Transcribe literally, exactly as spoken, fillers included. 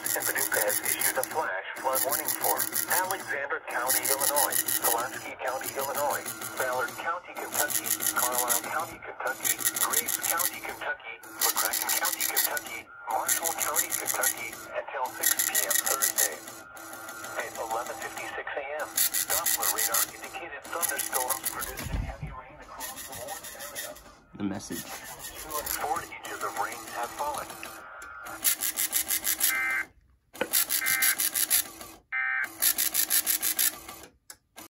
and Paducah has issued a flash flood warning for Alexander County, Illinois, Pulaski County, Illinois, Ballard County, Kentucky, Carlisle County, Kentucky, Graves County, Kentucky, McCracken County, Kentucky, Marshall County, Kentucky, until six p m Thursday. At eleven fifty-six a m, Doppler radar indicated thunderstorms producing heavy rain across the Lawrence area. The message.